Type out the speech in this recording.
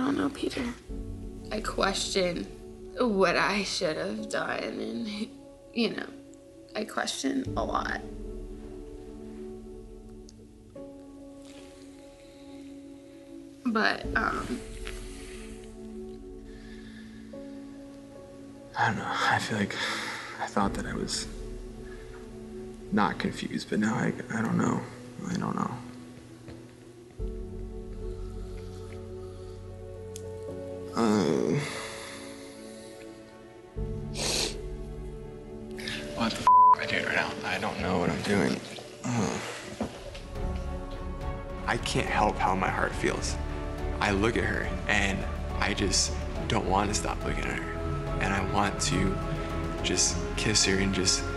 don't know, Peter. I question what I should have done, and, you know, I question a lot. But, I don't know. I feel like I thought that I was not confused, but now I don't know. I don't know. What the f am I doing right now? I don't know what I'm doing. I can't help how my heart feels. I look at her and I just don't want to stop looking at her. And I want to just kiss her and just